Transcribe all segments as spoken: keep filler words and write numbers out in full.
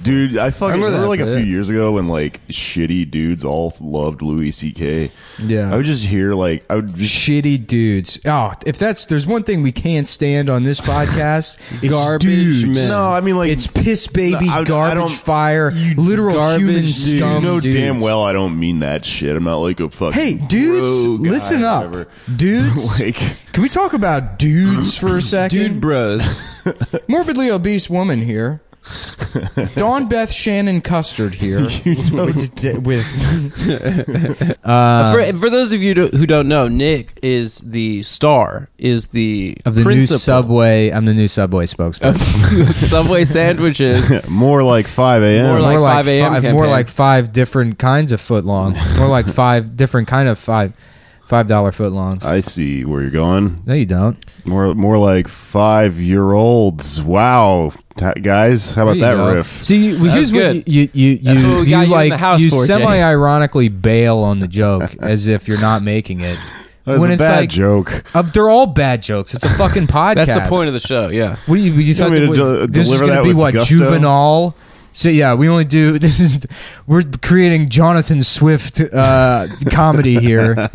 Dude, I fucking I remember like a bit. few years ago when like shitty dudes all loved Louis C K. Yeah. I would just hear like I would just Shitty dudes. Oh, if that's there's one thing we can't stand on this podcast, it's Garbage dudes. men. No, I mean like It's piss baby, No, I- I garbage don't- fire, literal garbage human dude. scum. you know dudes. damn well I don't mean that shit. I'm not like a fucking Hey, dudes, bro guy listen or up. whatever. Dudes, like can we talk about dudes for a second? Dude bros. Morbidly obese woman here. Dawn Beth Shannon Custard here. with, with uh, for, for those of you to, who don't know, Nick is the star, is the of the principal new Subway. I'm the new Subway spokesman. of Subway sandwiches. more like five a.m. More like five a.m. five, campaign. more like five different kinds of footlong. More like five different kind of five five dollar footlongs. I see where you're going. No, you don't. More more like five year olds. Wow, Ta- guys, how about There that you go. riff? See, well, here's good. what you you That's you, what we you, got you in like the house you for, Jay. semi-ironically bail on the joke as if you're not making it. That's when a it's bad like joke. uh, they're all bad jokes. It's a fucking podcast. That's the point of the show. Yeah. What do you, you thought want me that to was, de- this is deliver going to that be with what gusto? juvenile? So yeah, we only do this is we're creating Jonathan Swift uh, comedy here.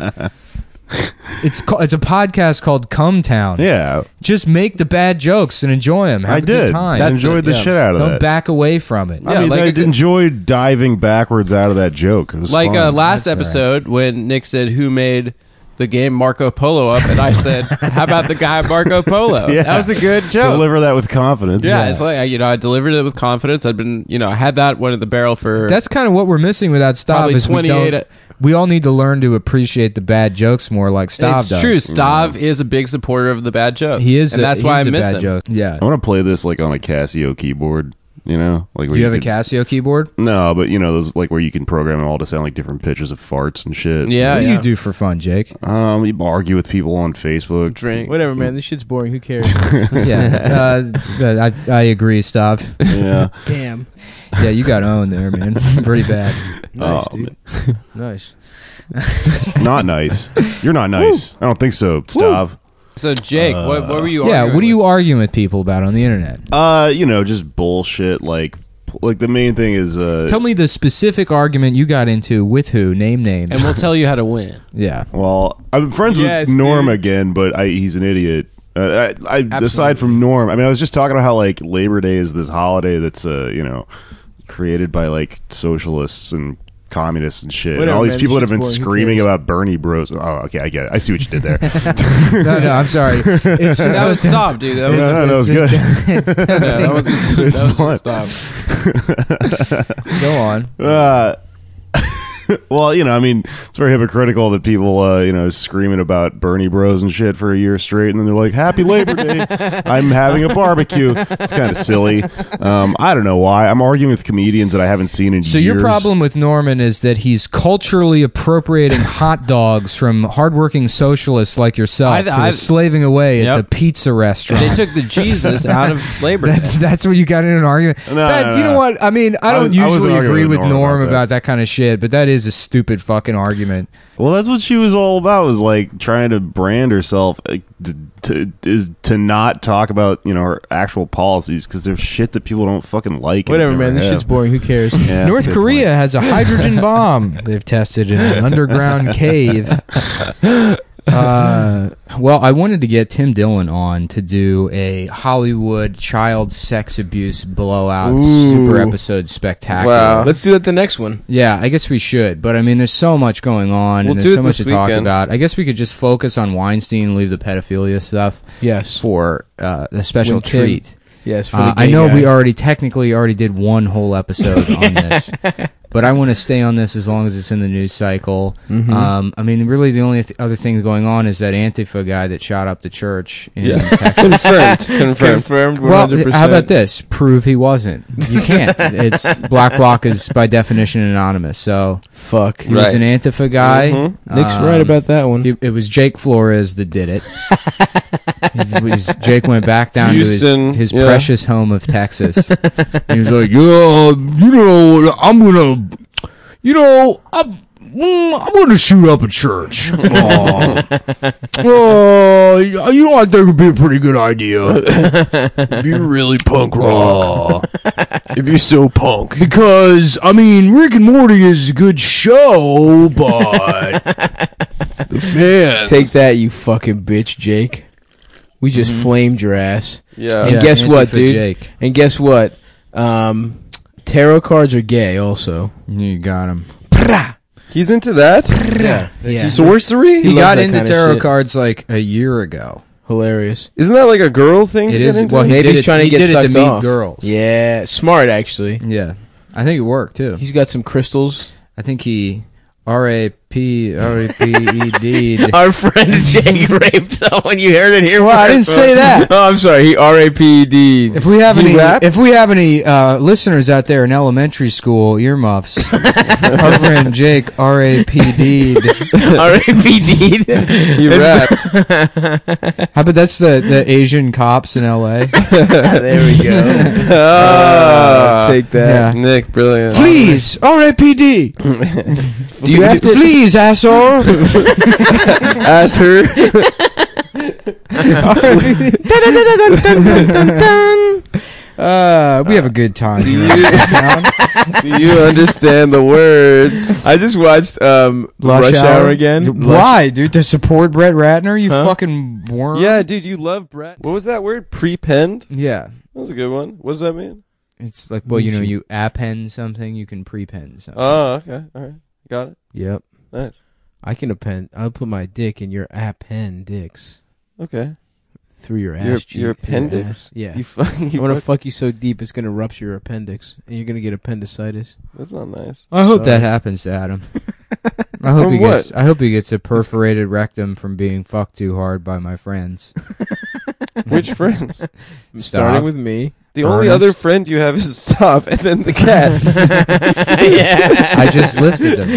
It's ca- it's a podcast called Come Town. Yeah, Just make the bad jokes and enjoy them. Have I a did. good time. I That's enjoyed the- the yeah. shit out of Don't that. back away from it. I Yeah, mean, like I a good- enjoyed diving backwards out of that joke. It was Like fun. uh, last That's episode when Nick said, "Who made the game Marco Polo up?" and I said, "How about the guy Marco Polo?" Yeah. That was a good joke. Deliver that with confidence. yeah, it's like you know, I delivered it with confidence. I'd been, you know, I had that one in the barrel for That's kind of what we're missing with that Stav. Probably Is we, twenty-eight don't, we all need to learn to appreciate the bad jokes more, like Stav It's does. true. Stav is a big supporter of the bad jokes. He is, and a, that's why I he's a miss bad him. joke. Yeah. I want to play this like on a Casio keyboard. You know, like where You have a could- Casio keyboard? No, but you know those like where you can program them all to sound like different pitches of farts and shit. Yeah, What do yeah. you do for fun, Jake? Um, you argue with people on Facebook. Drink. Whatever, man. This shit's boring. Who cares? yeah, uh, I, I agree, Stav. Yeah. Damn. Yeah, you got owned there, man. Pretty bad. Nice, Oh, dude. Nice. Not nice. You're not nice. I don't think so, Stav. So Jake, what, what were you? Yeah, arguing what are you with? arguing with people about on the internet? Uh, you know, just bullshit. Like, like the main thing is uh. Tell me the specific argument you got into with who. Name names. And we'll tell you how to win. yeah. Well, I'm friends Yes, with Norm dude. again, but I, he's an idiot. Uh, I, I aside from Norm, I mean, I was just talking about how like Labor Day is this holiday that's uh, you know, created by like socialists and communists and shit. and Whatever, all these man, people that this have been shit's boring. Who screaming cares? about Bernie Bros. Oh, okay, I get it. I see what you did there. No, no, I'm sorry. It's just That so was stop, dude. That No, was no, that was good. it's yeah, that was, It's that was fun. just stop. Go on. Uh, well, you know, I mean, it's very hypocritical that people, uh, you know, screaming about Bernie Bros and shit for a year straight, and then they're like, "Happy Labor Day! I'm having a barbecue." It's kind of silly. Um, I don't know why. I'm arguing with comedians that I haven't seen in So years. your problem with Norman is that he's culturally appropriating hot dogs from hardworking socialists like yourself I- who I- are slaving away Yep. at the pizza restaurant. They took the Jesus out of Labor Day. That's that's where you got in an argument. No, That's, no, you know no. what? I mean, I I don't was- I wasn't usually arguing agree with with Norm Norm about about that. that kind of shit, but that is a stupid fucking argument. Well, that's what she was all about. Was like trying to brand herself like, to, to is to not talk about you know her actual policies because there's shit that people don't fucking like. and Whatever, never man. This have. shit's boring. Who cares? Yeah, that's a North good Korea point. has a hydrogen bomb they've tested in an underground cave. Uh, well, I wanted to get Tim Dillon on to do a Hollywood child sex abuse blowout Ooh. super episode spectacular. Wow. Let's do that the next one. Yeah, I guess we should. But I mean, there's so much going on, We'll and do there's it so much to this talk weekend. about. I guess we could just focus on Weinstein and leave the pedophilia stuff Yes. for uh, a special When Tim- treat. Yes. For Uh, the I gay know guy. we already technically already did one whole episode on this, but I want to stay on this as long as it's in the news cycle. Mhm. Um, I mean, really, the only th- other thing going on is that Antifa guy that shot up the church in Yeah. Texas. Confirmed. Confirmed. Confirmed. one Well, hundred percent. how about this? Prove he wasn't. You can't. It's Black Bloc is by definition anonymous. So Fuck. he was an Antifa guy. Mhm. Nick's Um, right about that one. It, it was Jake Flores that did it. It was- Jake went back down Houston, to his, his yeah. precious home of Texas. He was like, "Yeah, you know, I'm gonna, you know, I'm, mm, I'm going to shoot up a church. Oh, oh you know, I think it'd be a pretty good idea. It'd be really punk rock. It'd be so punk. Because, I mean, Rick and Morty is a good show, but The fans. Take that, you fucking bitch, Jake. We just flamed your ass. Yeah. And Yeah, guess anti what, for dude? Jake. And guess what? Um, tarot cards are gay, also. You got him. He's into that? Yeah, yeah. Sorcery? He loves got that into kinda tarot shit. cards like a year ago. Hilarious. Isn't that like a girl thing? It to is. Get into? Well, he Maybe did he's it, trying to he get did it sucked to meet off. girls. Yeah, smart actually. Yeah. I think it worked too. He's got some crystals. I think he R A P R A P E D. Our friend Jake raped someone. You heard it here. Well, I first, didn't say folks. that. Oh, I'm sorry. He R A P D. If we have You any, rap? if we have any uh, listeners out there in elementary school, earmuffs, our friend Jake R A P D'd. R A P D. He rapped. How about that's the, the Asian cops in L A? There we go. Ah. Take that. Yeah. Nick, brilliant. Please, R A P D. Do you have to? Please, asshole. Ask her. Uh, we have a good time. Do here. you, do you understand the words? I just watched um, Rush, Hour, again. Why, dude? To support Brett Ratner? You Huh? fucking worm. Yeah, dude, you love Brett. What was that word? Prepend? Yeah. That was a good one. What does that mean? It's like, well, you know, you append something, you can prepend something. Oh, okay. All right. Got it. Yep. Nice. I can append. I'll put my dick in your appendix Okay. through your ass. Your- cheek, your through appendix? ass. Yeah. You fucking. I'm gonna fuck you so deep it's gonna rupture your appendix, and you're gonna get appendicitis. That's not nice. I hope Sorry. that happens to Adam. I hope From he gets. what? I hope he gets a perforated rectum from being fucked too hard by my friends. Which friends? Starting with me. The only Ernest. other friend you have is Stop, and then the cat. Yeah. I just listed them.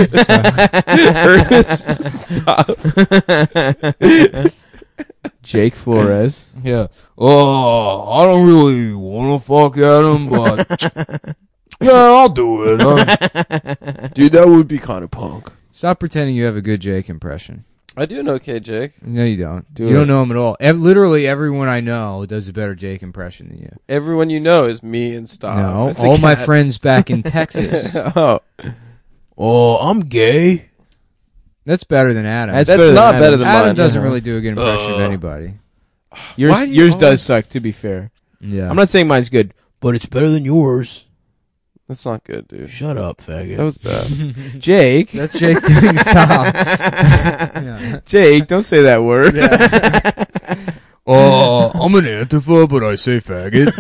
Ernest, Stop. Jake Flores. Yeah. Oh, I don't really want to fuck Adam, but yeah, I'll do it. Uh, Dude, that would be kind of punk. Stop pretending you have a good Jake impression. I do know K. Jake. No, you don't. Do you it. don't know him at all. Ev- literally everyone I know does a better Jake impression than you. Everyone you know is me and Stop. no, and the all my cat. friends back in Texas. Oh, Oh, I'm gay. That's better than Adam. That's That's better than not Adam. better than Adam mine. doesn't Uh-huh. really do a good impression of Uh. anybody. Yours, Why do you yours always- does suck. To be fair, Yeah. I'm not saying mine's good, but it's better than yours. That's not good, dude. Shut up, faggot. That was bad. Jake. That's Jake doing stop. Yeah. Jake, don't say that word. Oh, I'm an Antifa, but I say faggot.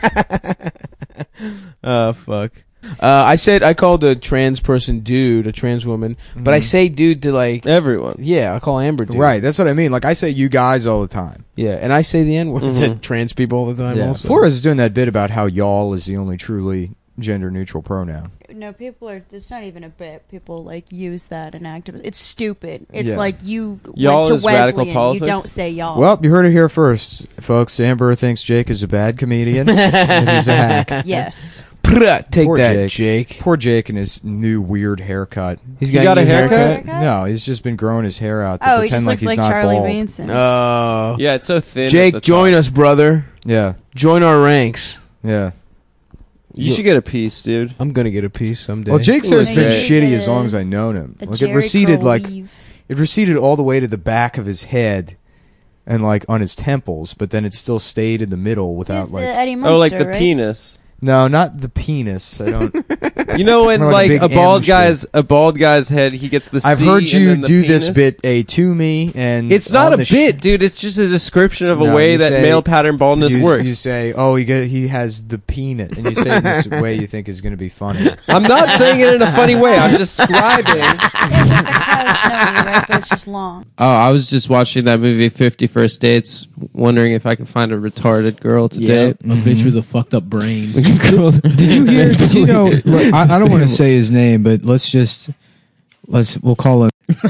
Oh, fuck. Uh, I said I called a trans person dude, a trans woman, but I Mhm. say dude to like, Everyone. yeah, I call Amber dude. Right, that's what I mean. Like, I say you guys all the time. Yeah, and I say the N word to Mhm. trans people all the time Yeah. also. Flores is doing that bit about how y'all is the only truly gender neutral pronoun. No, people are. It's not even a bit. People like use that in activism. It's stupid. It's Yeah. like you Y'all went to is radical Wesleyan. You politics? don't say y'all. Well, you heard it here first, folks. Amber thinks Jake is a bad comedian. And he's a hack. yes. Prrrah, take Poor that, Jake. Jake. Poor Jake and his new weird haircut. He's He got a new haircut? Haircut? No, he's just been growing his hair out to Oh, he pretend just like looks he's like not Charlie bald. Manson. Oh, Yeah, it's so thin. Jake, at the join top. us, brother. Yeah, Join our ranks. yeah. You should get a piece, dude. I'm gonna get a piece someday. Well, Jake's hair's Ooh, been great. shitty as long as I known him. The Like it Jerry receded curl like weave. it receded all the way to the back of his head, and like on his temples, but then it still stayed in the middle He's without the like. Eddie Munster, Oh, like the right? penis. No, not the penis. I don't. You know when More like a like, big a bald M shape. guy's a bald guy's head, he gets the I've C heard and you then the do this penis? bit a to me, and It's not on a the sh- bit, dude. It's just a description of a No, way you that say- male pattern baldness you, works. You say, "Oh, he get, he has the peanut," and you say it this way you think is going to be funny. I'm not saying it in a funny way. I'm describing. It's like a cow's snowy, right? But it's just long. Oh, I was just watching that movie Fifty First Dates, wondering if I could find a retarded girl to date. a bitch with a fucked up brain. Did you hear? Did you know? Look, I, I don't want to say his name, but let's just let's we'll call him.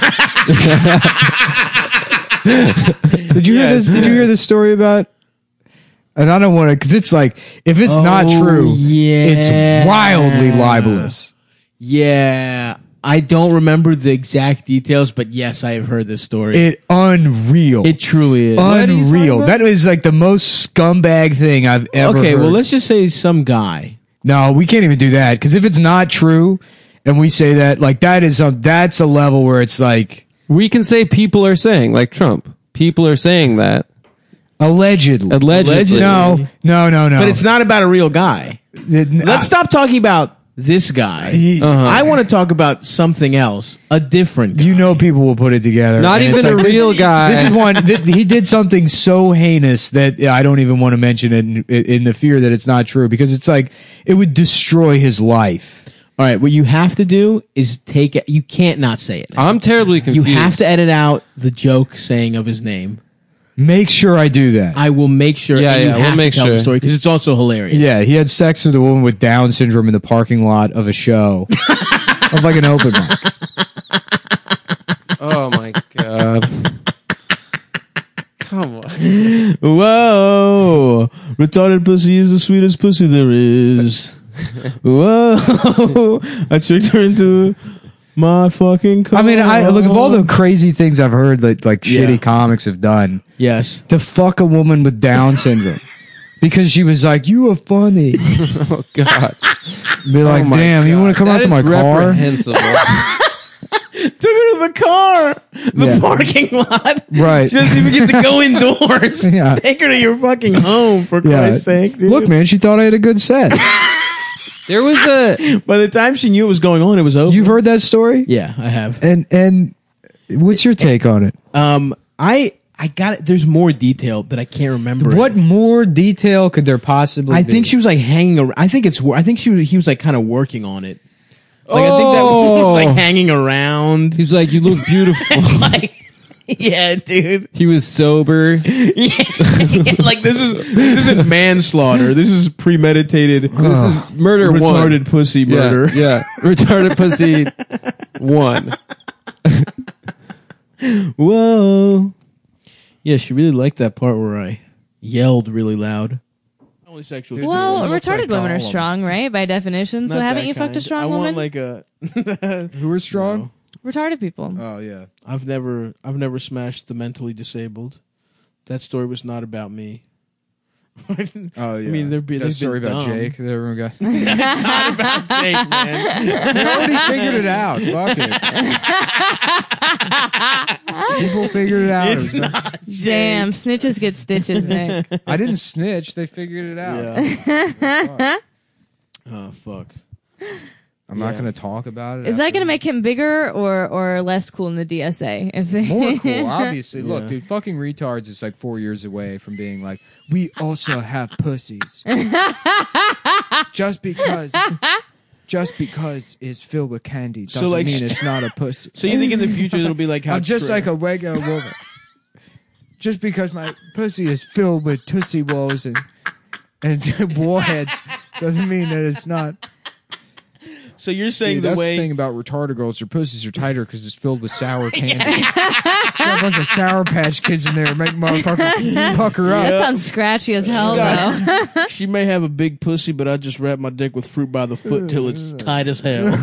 Did you hear this? Did you hear this story about? And I don't want to, because it's like if it's not Oh, true, yeah. it's wildly libelous. Yeah, I don't remember the exact details, but yes, I have heard this story. It unreal. It truly is. unreal. That is like the most scumbag thing I've ever Okay, heard. well, let's just say some guy. No, we can't even do that because if it's not true, and we say that, like that is a, that's a level where it's like We can say people are saying, like Trump. People are saying that. allegedly. Allegedly. No, no, no, no. But it's not about a real guy. It- Let's I- stop talking about this guy. He- Uh-huh. I want to talk about something else, a different guy. You know, people will put it together. Not and even it's a like, real this, guy. This is one. Th- he did something so heinous that yeah, I don't even want to mention it in, in the fear that it's not true because it's like it would destroy his life. All right, what you have to do is take it. You can't not say it. I'm terribly You confused. have to edit out the joke saying of his name. Make sure I do that. I will make sure. Yeah, and you yeah, we'll have make to tell sure. the story because it's also hilarious. Yeah, he had sex with a woman with Down syndrome in the parking lot of a show, of like an open mic. Oh my god. Come on. Whoa, retarded pussy is the sweetest pussy there is. Whoa, I tricked her into my fucking car. I mean, I look of all the crazy things I've heard that like Yeah. shitty comics have done yes. to fuck a woman with Down syndrome because she was like, "You are funny." Oh god. Be like, Oh my "Damn, you God. want to come That out to is my car?" reprehensible. Took her to the car, the Yeah. parking lot. Right. She doesn't even get to go indoors. Yeah. Take her to your fucking home, for Yeah. Christ's sake, dude. Look, man, she thought I had a good set. There was a By the time she knew what was going on, it was over. You've heard that story? Yeah, I have. And and what's your take on it? Um, I I got it. There's more detail that I can't remember. What more detail could there possibly I be? think she was like hanging around. I think it's. wor- I think she was. He was like kind of working on it. Like I think that was Oh. like hanging around. He's like, you look beautiful. like, yeah, dude. He was sober. Yeah. Yeah, like this is this isn't manslaughter. This is premeditated. This is murder one. retarded pussy Yeah, murder. Yeah. Retarded pussy one. Whoa. Yeah, she really liked that part where I yelled really loud. Only sexual. Dude, Well, this one looks retarded like women are Gollum. strong, right? By definition. So Not haven't that you fucked a kind. strong I woman? want like a. Who are strong? retarded people. Oh yeah. I've never, I've never smashed the mentally disabled. That story was not about me. Oh yeah. I mean, they're be- that they've story been about dumb. Jake that everyone got. It's not about Jake, man. They already figured it out. Fuck it. People figured it out. It's not Damn, snitches get stitches, Nick. I didn't snitch. They figured it out. Yeah. Oh fuck. I'm not Yeah. going to talk about it. Is that after- going to make him bigger or or less cool in the D S A? If they more cool? Obviously, look, Yeah. dude, fucking retards is like four years away from being like, we also have pussies. just because, just because it's filled with candy doesn't So, like, mean it's not a pussy. So you think in the future it'll be like how I'm just Tra- like a regular woman. Just because my pussy is filled with tootsie rolls and and warheads doesn't mean that it's not. So you're saying Dude, the that's way the thing about retarded girls. Their pussies are tighter because it's filled with sour candy. Got a bunch of Sour Patch Kids in there, make motherfucker pucker up. That sounds scratchy as hell, though. she may have a big pussy, but I just wrap my dick with fruit by the foot till it's tight as hell.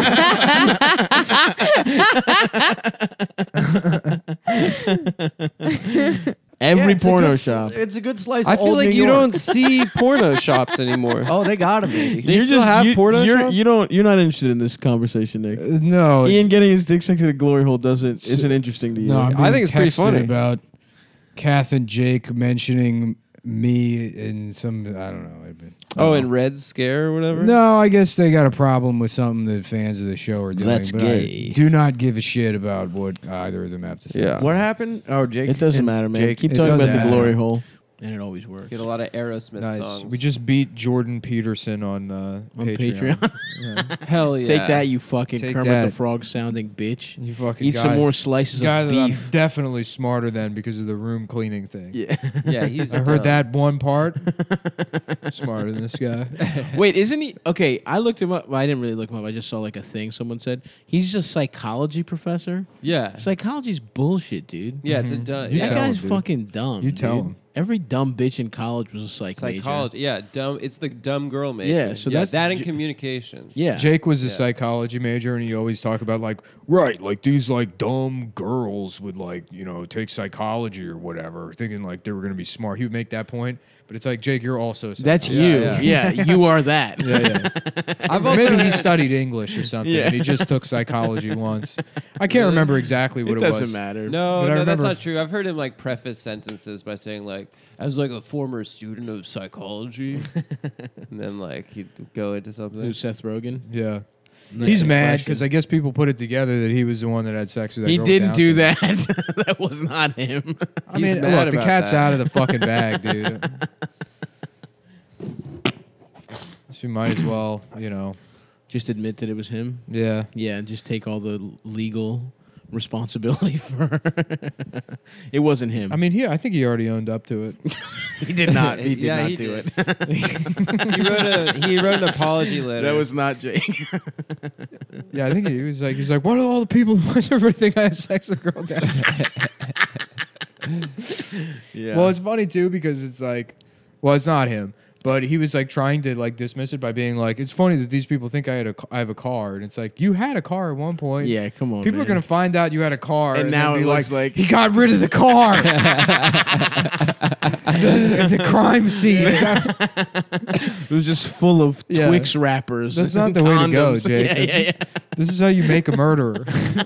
Every porno shop. It's a good slice. I of feel old like New you York. don't see porno shops anymore. Oh, they gotta be. They still have you, porno you're, shops? You don't. You're not interested in this conversation, Nick. Uh, no, Ian getting his dick sent to the glory hole doesn't isn't interesting to you. no. I'm I think being it's pretty texted funny. about Kath and Jake mentioning me in some. I don't know. It'd been- Oh, in Red Scare or whatever? No, I guess they got a problem with something that fans of the show are doing. That's but gay. I do not give a shit about what either of them have to say. Yeah. What happened? Oh, Jake. It doesn't and matter, man. Jake, Keep it talking about doesn't the glory matter. hole, and it always works. Get a lot of Aerosmith Nice. songs. We just beat Jordan Peterson on uh, On Patreon. Patreon. Hell yeah. Take that, you fucking Take Kermit that. the Frog sounding bitch. You fucking Eat guy, some more slices guy of that I'm beef. definitely smarter than because of the room cleaning thing. Yeah. Yeah, he's I heard dumb. that one part. Smarter than this guy. Wait, isn't he? Okay, I looked him up. Well, I didn't really look him up. I just saw like a thing someone said. He's a psychology professor. Yeah. Psychology's bullshit, dude. Yeah, it's a dumb. You that tell guy's him, dude. fucking dumb. You tell dude. him. Every dumb bitch in college was a psych major. Psychology, yeah, dumb. It's the dumb girl major. Yeah, so that's- that in J- communications. Yeah. Jake was a Yeah. psychology major, and he always talked about like, right, like these like dumb girls would like you know take psychology or whatever, thinking like they were gonna be smart. He would make that point, but it's like Jake, you're also a That's psychologist. you. yeah. Yeah, you are that. Yeah, yeah. I've also Maybe he studied English or something. Yeah. And he just took psychology once. I can't remember exactly what It it, doesn't was. matter. No, But I no, that's remember- not true. I've heard him like preface sentences by saying like, as like a former student of psychology, and then like he'd go into something. Who's Seth Rogen? Yeah. Yeah. He's mad Impression. because I guess people put it together that he was the one that had sex with that He girl with didn't Down do syndrome. that. That was not him. I He's mean, mad look, the about cat's that. out of the fucking bag, dude. So you might as well, you know, Just admit that it was him. yeah. Yeah, and just take all the legal responsibility for it wasn't him. I mean, he. I think he already owned up to it. he did not. He did Yeah, not he do did. it. he wrote a he wrote an apology letter. That was not Jake. Yeah, I think he was like, he's like, what are all the people? Why does everybody think I have sex with a girl down? Yeah. Well, it's funny too because it's like, well, it's not him, but he was like trying to like dismiss it by being like, it's funny that these people think I had a, ca- I have a car, and it's like you had a car at one point. yeah, come on. People man. are gonna find out you had a car, And and, now then it be looks like, like- he got rid of the car. the, the crime scene. It was just full of Yeah. Twix wrappers. That's not and the way to go, condoms. Jake. Yeah, yeah, yeah. This is how you make a murderer.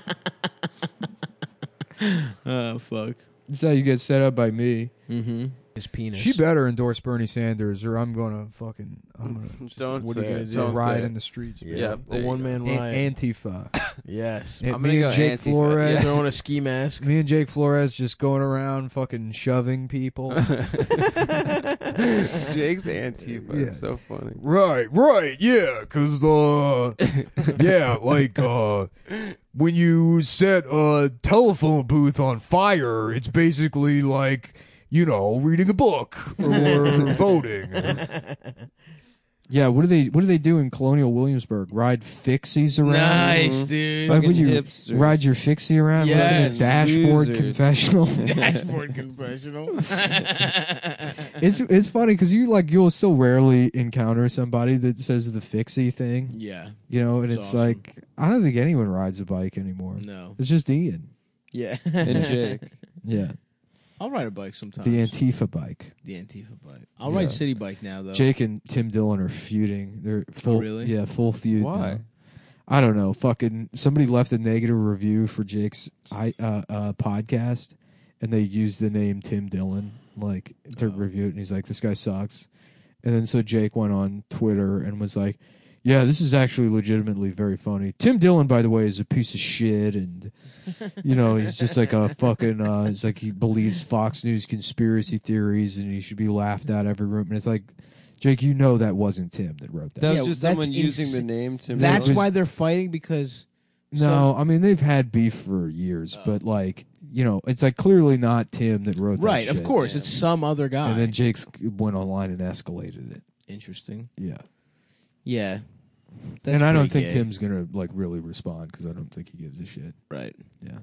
Oh fuck. This is how you get set up by me. Mm-hmm. His penis. She better endorse Bernie Sanders, or I'm gonna fucking I'm gonna just Don't what are you say gonna it. do? Don't ride say in it. the streets. Yeah, Yeah, a there you one go. man An- riot. Antifa. Yes. And I'm me gonna and go Jake Antifa. Flores. Yeah. Throwing a ski mask. Me and Jake Flores just going around fucking shoving people. Jake's Antifa. Yeah. It's so funny. Right, right, yeah, because, uh, yeah, like, uh, when you set a telephone booth on fire, it's basically like, you know, reading a book or voting. Yeah, what do they what do they do in Colonial Williamsburg? Ride fixies around? Nice, dude. Like, would Fucking you hipsters. ride your fixie around? Listen Yes, to Dashboard losers. Confessional. Dashboard confessional. It's it's funny because you like you'll still rarely encounter somebody that says the fixie thing, Yeah. you know, and It's it's, awesome. like I don't think anyone rides a bike anymore. No. It's just Ian. Yeah. And Jake. Yeah, I'll ride a bike sometimes. the Antifa bike. The Antifa bike. I'll Yeah. ride city bike now though. Jake and Tim Dillon are feuding. They're full. really? Yeah, full feud. Why? now. I don't know. Fucking somebody left a negative review for Jake's I uh, uh, podcast, and they used the name Tim Dillon like to Oh. review it, and he's like, "This guy sucks." And then so Jake went on Twitter and was like, "Yeah, this is actually legitimately very funny. Tim Dillon, by the way, is a piece of shit, and you know he's just like a fucking. Uh, it's like he believes Fox News conspiracy theories, and he should be laughed at every room." And it's like, Jake, you know that wasn't Tim that wrote that. That Yeah, was just that's someone using ins- the name Tim. That's Dillon. why they're fighting because No, I mean they've had beef for years, but like you know, it's like clearly not Tim that wrote that right, of shit. course, Yeah. it's some other guy. And then Jake's went online and escalated it. Interesting. Yeah, Yeah. That's and I don't pretty think gay. Tim's gonna like really respond because I don't think he gives a shit. right. Yeah,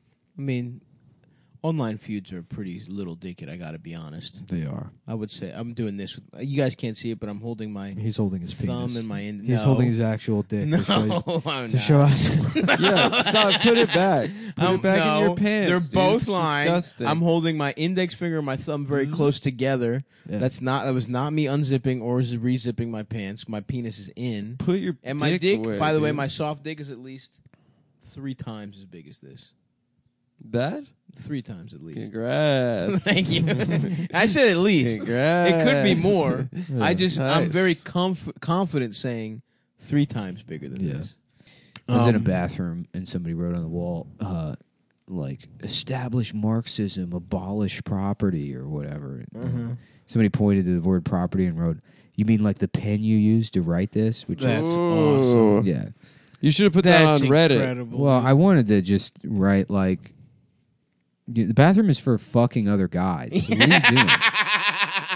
I mean, online feuds are pretty little dicked. I got to be honest. they are. I would say I'm doing this. With, you guys can't see it, but I'm holding my He's holding his thumb penis. and my. In, He's no. holding his actual dick No, to show, you, I'm to not. show us. Yeah, stop. Put it back. Put Um, it back no, in your pants. They're dude. both It's lying. disgusting. I'm holding my index finger and my thumb very close together. Yeah. That's not. That was not me unzipping or re-zipping my pants. My penis is in, Put your and my dick, dick. away, by the way, dude. my soft dick is at least three times as big as this. that. Three times at least. Congrats. Thank you. I said at least. Congrats. It could be more. I just. I'm Nice. very conf- confident saying three times bigger than Yeah. this. I was in a Um, bathroom and somebody wrote on the wall, uh, like, establish Marxism, abolish property, or whatever. Uh-huh. Somebody pointed to the word property and wrote, "You mean like the pen you used to write this?" Which That's is, awesome. yeah. You should have put that That's on Reddit. incredible. Well, I wanted to just write, like, the bathroom is for fucking other guys. So what are you doing?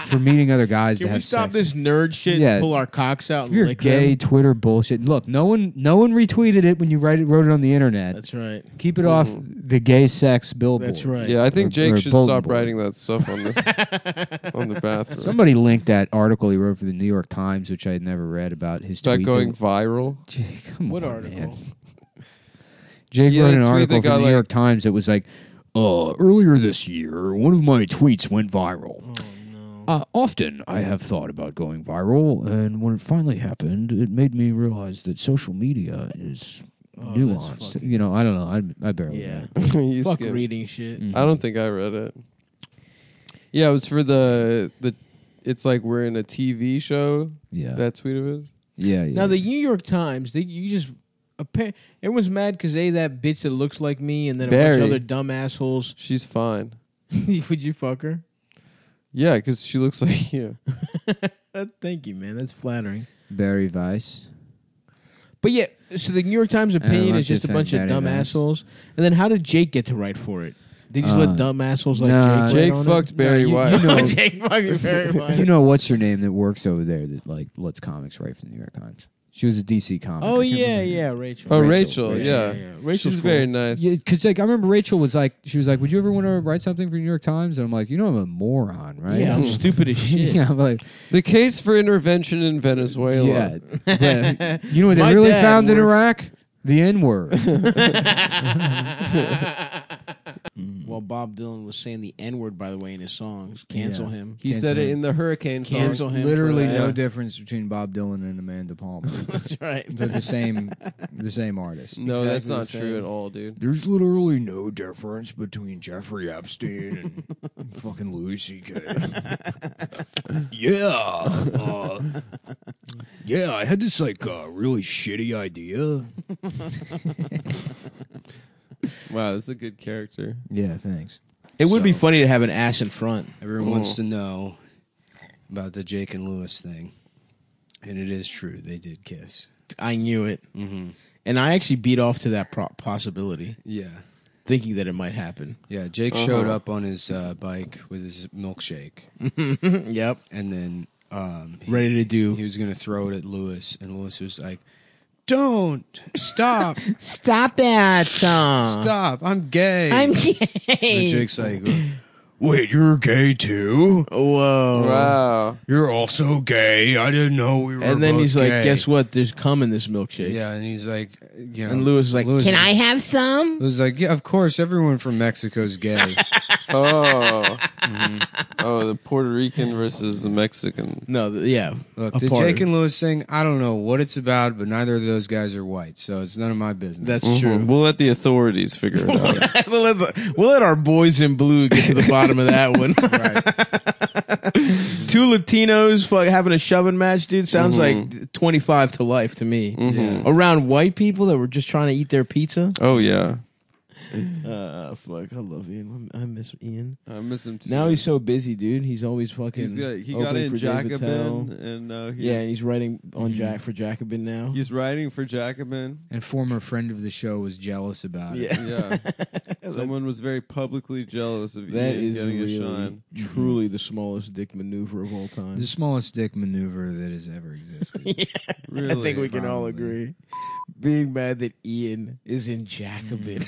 for meeting other guys Can to we have stop sex. this nerd shit Yeah. and pull our cocks out? If And you're lick gay them? Twitter bullshit. Look, no one, no one retweeted it when you write it, wrote it on the internet. That's right. Keep it off the gay sex billboard. That's right. Yeah, I think Or- Jake or should bulletin stop board. writing that stuff on the on the bathroom. Somebody linked that article he wrote for the New York Times, which I had never read about his Start tweet. going that- viral. Gee, come What on, article? man. Jake Yeah, wrote the an tweet article that for got, the New like- York Times that was like, uh, earlier this year, one of my tweets went viral. Oh, Uh, often I have thought about going viral, and when it finally happened, it made me realize that social media is Oh, that's nuanced. fucking- You know, I don't know. I, I barely Yeah. know. You Fuck skip. reading shit. Mhm. I don't think I read it. Yeah, it was for the the. It's like we're in a T V show. Yeah. That tweet of it. yeah, yeah. Now the New York Times, they you just appa- everyone's mad because they that bitch that looks like me, and then a bunch Barry. of other dumb assholes. She's fine. Would you fuck her? Yeah, because she looks like you. Uh, thank you, man. That's flattering. Barry Weiss. But yeah, so the New York Times opinion like is just to a bunch defend of dumb Barry Weiss. assholes. And then how did Jake get to write for it? Did he just Uh, let dumb assholes like nah, Jake? Jake write on fucked it? Barry you- you White. know- Jake fucking Barry White. You know what's her name that works over there that like lets comics write for the New York Times? She was a D C comic. Oh I can't yeah, remember. yeah, Rachel. Oh, Rachel, Rachel. Rachel, yeah. yeah, yeah. Rachel's She's cool. very nice. Yeah, because like I remember Rachel was like, she was like, "Would you ever want to write something for the New York Times?" And I'm like, "You know, I'm a moron, right?" Yeah, I'm stupid as shit. yeah, I'm like, The case for intervention in Venezuela. yeah. But you know what they My really dad found in works- Iraq? The N word. Well, Bob Dylan was saying the N word, by the way, in his songs. Cancel Yeah. him. He said it in the hurricane song. Cancel him. Literally for that. no difference between Bob Dylan and Amanda Palmer. That's right. They're the same, the same artist. No, Exactly that's the not true same. at all, dude. There's literally no difference between Jeffrey Epstein and fucking Louis C K. yeah, uh, yeah. I had this like uh, really shitty idea. Wow, that's a good character. Yeah, thanks. It would be So- funny to have an ass in front. Everyone Oh. wants to know about the Jake and Lewis thing. And it is true. They did kiss. I knew it. Mm-hmm. And I actually beat off to that pro- possibility, Yeah. thinking that it might happen. Yeah, Jake Uh-huh. showed up on his uh, bike with his milkshake. Yep. And then um, he, Ready to do. he was going to throw it at Lewis. And Lewis was like, don't. Stop. Stop that, Tom. Stop. I'm gay. I'm So gay. Jake's like, Wait, you're gay too? Whoa. Wow. You're also gay? I didn't know we were. And then both he's like, gay. guess what? There's cum in this milkshake. yeah. And he's like, you know. And Lewis is like, Lewis can is- I have some? Lewis is like, yeah, of course. Everyone from Mexico's gay. Oh. Oh, the Puerto Rican versus the Mexican. No, th- yeah. Look, A the part Jake of- and Lewis thing, I don't know what it's about, but neither of those guys are white, so it's none of my business. That's Mhm. true. We'll let the authorities figure it out. we'll, let the, we'll let our boys in blue get to the bottom of that one. Two Latinos fuck, having a shoving match, dude. Sounds like twenty-five to life to me. Mhm. Around white people that were just trying to eat their pizza. Oh, yeah. Uh, fuck, I love Ian. I miss Ian. I miss him too. Now he's so busy, dude. He's always fucking. He's got, he opening got in for Dave Attell. Jacobin, and uh, he's, Yeah, he's writing on Jack for Jacobin now. he's writing for Jacobin. And former friend of the show was jealous about it. Yeah, Yeah. Someone was very publicly jealous of that Ian is getting really, a shine. truly the smallest dick maneuver of all time. The smallest dick maneuver that has ever existed. Really. I think we can all probably. agree. Being mad that Ian is in Jacobin.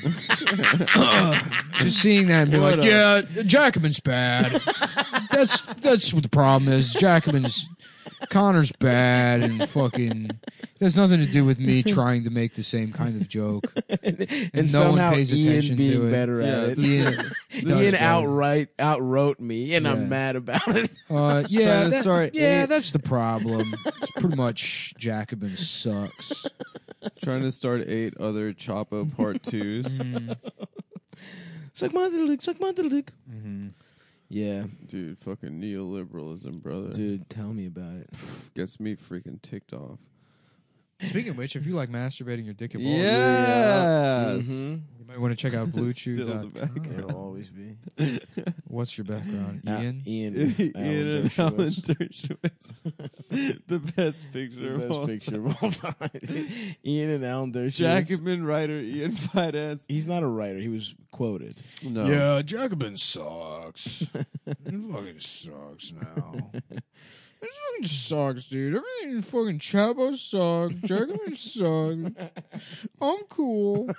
Just seeing that and being What like, a- yeah, Jacobin's bad. that's that's what the problem is. Jacobin's Connor's bad and fucking it has nothing to do with me trying to make the same kind of joke. and And no one somehow pays Ian attention being to it. better Yeah, at it. Ian, does Ian better. outright outwrote me, and Yeah. I'm mad about it. Uh, yeah, Trying to that- start yeah, eight- that's the problem. It's pretty much Jacobin sucks. Trying to start eight other Chapo part twos. Suck my little dick, suck my little dick. Mm-hmm. Yeah, Dude, fucking neoliberalism, brother. dude, tell me about it. Gets me freaking ticked off. Speaking of which, if you like masturbating your dick and balls, Yes. Mhm. you might want to check out blue chew Still dot the back. com. It'll always be. What's your background, Uh, Ian? Ian. Ian Alan and Alan Dershowitz. Dershowitz. The best picture of The all best picture of all time. Ian and Alan Dershowitz. Jacobin writer Ian Fidance. He's not a writer. He was quoted. No. Yeah, Jacobin sucks. It fucking sucks now. It fucking sucks, dude. Everything in fucking Chabo sucks. Jacobin sucks. I'm cool.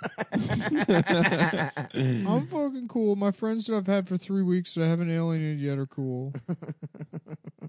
I'm fucking cool. My friends that I've had for three weeks that I haven't alienated yet are cool.